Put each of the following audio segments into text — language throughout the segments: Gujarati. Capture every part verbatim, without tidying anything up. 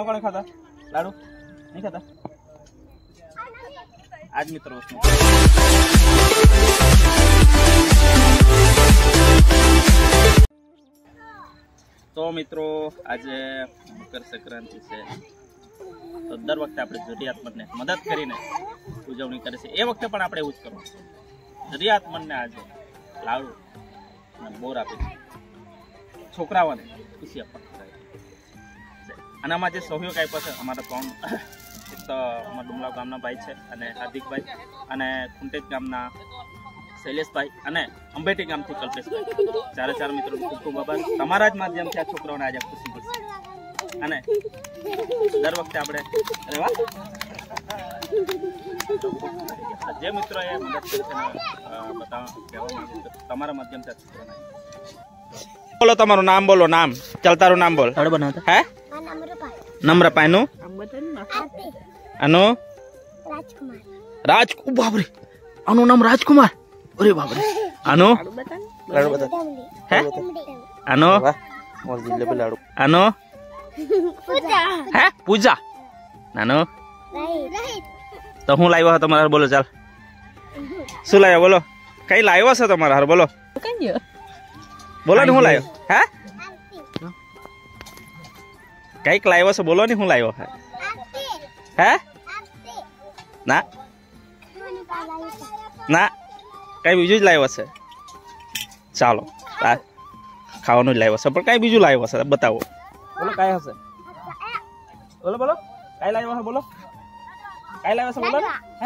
કોણ કોણ ખાતા લાડુ નહીં ખાતા આજ મિત્રો તો મિત્રો આજે મકર સંક્રાંતિ છે તો દર વખતે આપણે જરૂરિયાતમંદને મદદ કરીને ઉજવણી કરે છે એ વખતે પણ આપણે એવું જ કરવું જરૂરિયાતમંદને આજે લાડુ અને બોર આપે છે છોકરાઓને ખુશી આપવા આનામાં જે સહયોગ આપ્યો છે અમારા ત્રણ એક તો અમારા ડુમલાવ ગામના ભાઈ છે અને હાર્દિકભાઈ અને કુંટેજ ગામના શૈલેષભાઈ અને અંબેટી ગામથી કલ્પેશભાઈ ચારે ચાર મિત્રો ખૂબ ખૂબ આભાર તમારા જ માધ્યમથી આ છોકરાઓને આજે ખુશી મળશે અને દર વખતે આપણે અરે વાહ જે મિત્રો એ મદદ કરી છે બતાવવા કહેવા માંગુ તમારા માધ્યમથી આ છોકરાઓને બોલો તમારું નામ બોલો નામ ચાલ તારું નામ બોલ હે નમ્રપાઈ નું આનું રાજકુમાર બાપરે આનું નામ રાજકુમાર અરે બાપરે આનો હે આનો આનો હે પૂજા નાનો તો હું લાવ્યો તમારા બોલો ચાલ શું લાવ્યો બોલો કઈ લાવ્યો છે તમારા હાર બોલો બોલો ને હું લાવ્યો હે કઈક લાવ્યો છે બોલો ને હું લાવ્યો હે ના ના કઈ બીજું જ લાવ્યો છે ચાલો ખાવાનું જ લાવ્યો છે પણ કઈ બીજું લાવ્યો છે બતાવો બોલો કઈ હશે બોલો બોલો કઈ લાવ્યો છે બોલો કઈ લાવ્યો છે બોલો હે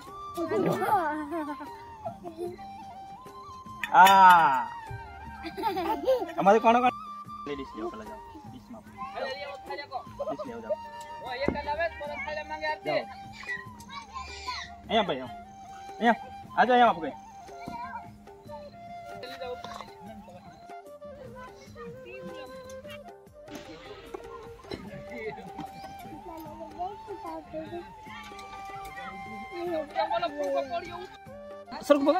આ અમારે કોણ કોણ લેડીઝ લેવો પેલા જાઓ ડીશમાં ડીશ લેવો જાઓ ઓ એક લાવે પરત ખાલે માંગે આતે અહીંયા ભાઈ અહીંયા આજો અહીંયા આપ ગઈ સર બગા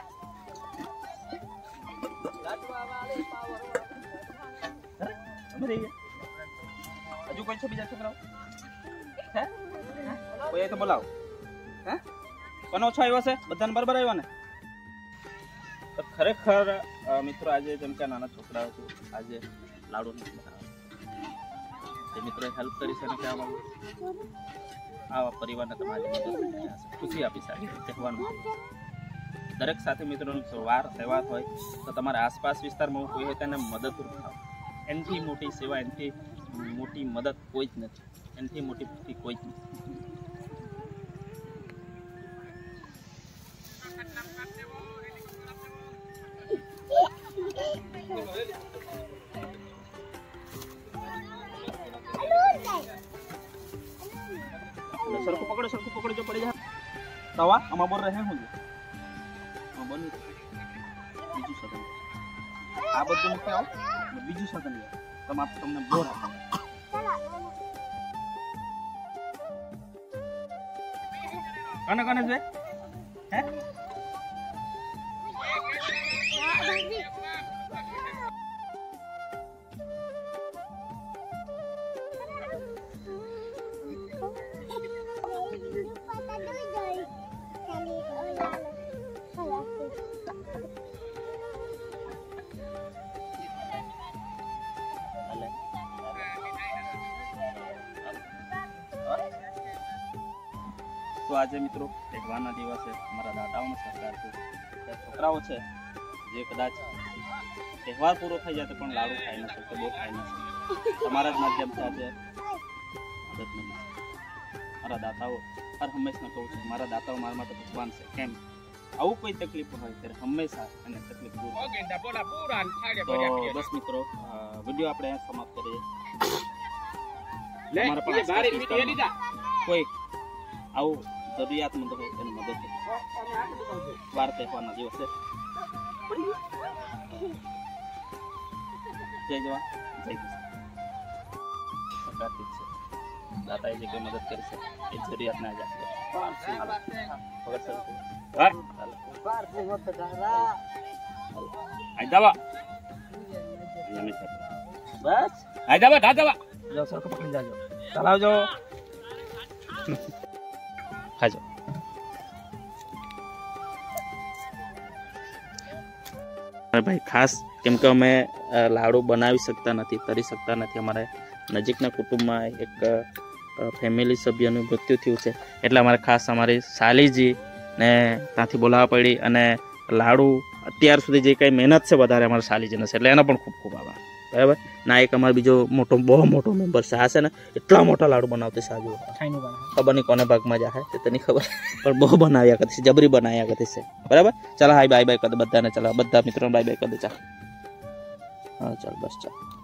હજુ કોઈ છે બીજા છોકરાઓ હે કોઈ તો બોલાવો હે કોનો ઓછો આવ્યો છે બધાને બરાબર આવ્યો ને તો ખરેખર મિત્રો આજે જેમ કે નાના છોકરાઓ છે આજે લાડુ નથી બનાવે એ મિત્રોએ હેલ્પ કરી છે ને કહેવા માંગુ આવા પરિવારને તમારી ખુશી આપી શકે તહેવારમાં દરેક સાથે મિત્રોનો વાર તહેવાર હોય તો તમારા આસપાસ વિસ્તારમાં કોઈ હોય તેને મદદરૂપ થાવ એનાથી મોટી સેવા એનાથી મોટી મદદ કોઈ જ નથી એનાથી મોટી ખુશી કોઈ જ નથી સરખું પકડો સરખું પકડો જો પડી જાય તવા આમાં બોર રહે હું બની બીજું સગન આ બધું મૂકી આવો બીજું સગન લે તમે તમને બોર આપો કને કને છે હે તો આજે મિત્રો તહેવારના દિવસે અમારા દાદાઓનો સરકારથી છોકરાઓ છે જે કદાચ તહેવાર પૂરો થઈ જાય તો પણ લાડુ ખાઈ ન શકે બહુ ખાઈ ન શકે તમારા જ માધ્યમથી આજે મદદ મળી મારા દાતાઓ હર હંમેશા કહું છું મારા દાતાઓ મારા માટે ભગવાન છે કેમ આવું કોઈ તકલીફ હોય ત્યારે હંમેશા એને તકલીફ દૂર તો બસ મિત્રો વિડીયો આપણે સમાપ્ત કરીએ કોઈ આવું જરૂરિયાતમંદ હોય તેની મદદ વાર તહેવારના દિવસે જય જવાન જય કિસાન છે દાતાએ જે કોઈ મદદ કરી છે એ જરૂરિયાતને આજે બસ આઈ દવા દા દવા જાઓ સરખો પકડી જાજો ચલાવજો ખાજો ભાઈ ખાસ કેમ કે અમે લાડુ બનાવી શકતા નથી તરી શકતા નથી અમારે નજીકના કુટુંબમાં એક ફેમિલી સભ્યનું મૃત્યુ થયું છે એટલે અમારે ખાસ અમારી સાલીજી ને ત્યાંથી બોલાવવા પડી અને લાડુ અત્યાર સુધી જે કંઈ મહેનત છે વધારે અમારે સાલીજીને છે એટલે એનો પણ ખૂબ ખૂબ આભાર બરાબર ના એક અમારો બીજો મોટો બહુ મોટો મેમ્બર છે આ છે ને એટલા મોટા લાડુ બનાવતી સાજુ ખબર નહીં કોને ભાગમાં જાય તે તો નહીં ખબર પણ બહુ બનાવ્યા કરતી છે જબરી બનાવ્યા કરતી છે બરાબર ચાલો હાય બાય બાય કરી દે બધાને ચાલો બધા મિત્રોને બાય બાય કરી દે ચાલ હા ચાલ બસ ચાલ